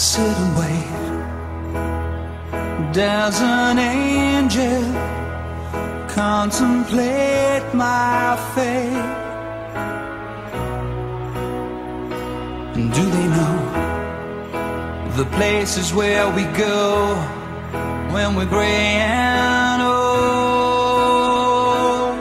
sit and wait. Does an angel contemplate my fate? And do they know the places where we go when we're gray and old?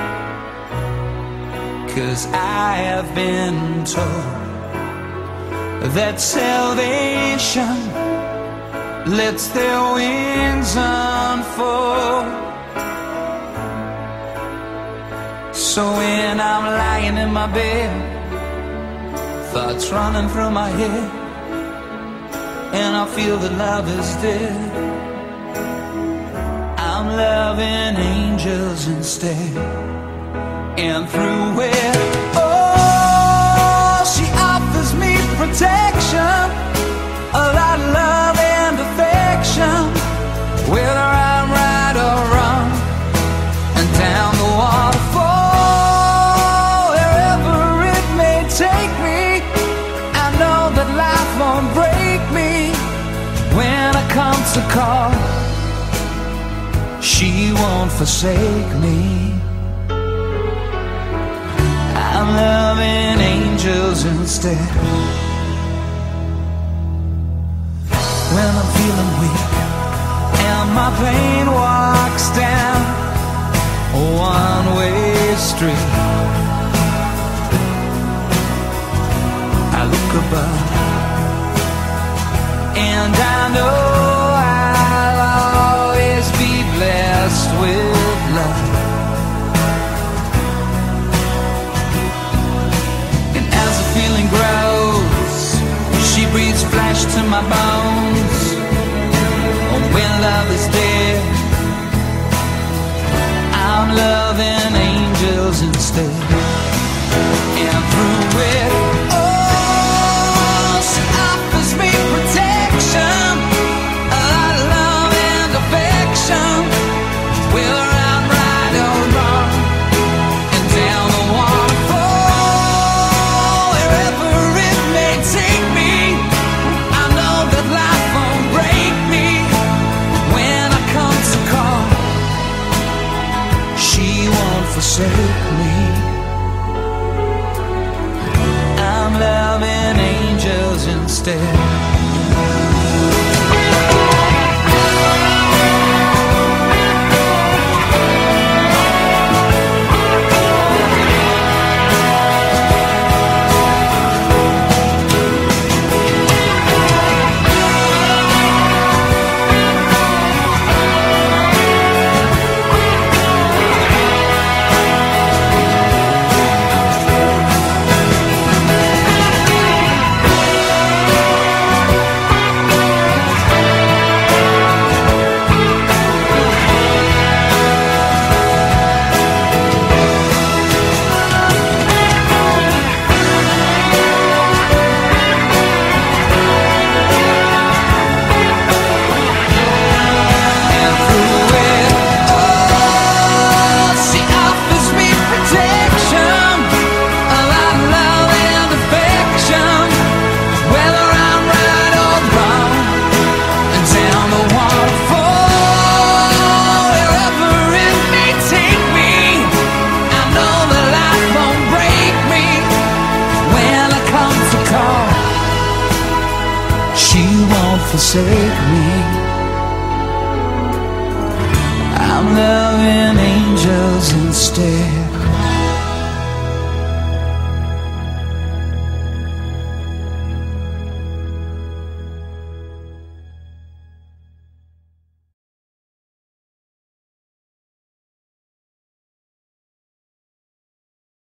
'Cause I have been told that salvation lets their wings unfold. So when I'm lying in my bed, thoughts running through my head, and I feel that love is dead, I'm loving angels instead. And through it, oh, she offers me protection, a lot of love and affection, whether I'm right or wrong, and down the waterfall, wherever it may take me, I know that life won't break me. When I come to call, she won't forsake me. I'm loving angels instead. When I'm feeling weak and my pain walks down a one-way street, I look above and I know I'll always be blessed with love. And as the feeling grows, she breathes flesh to my bones. And when love is dead, I'm loving angels instead. And through it, oh, she offers me protection, a lot of love and affection, whether I'm right or wrong, and down the waterfall, wherever it may take me, I know that life won't break me. When I come to call, she won't forsake me. I'm loving angels instead. Forsake me. I'm loving angels instead.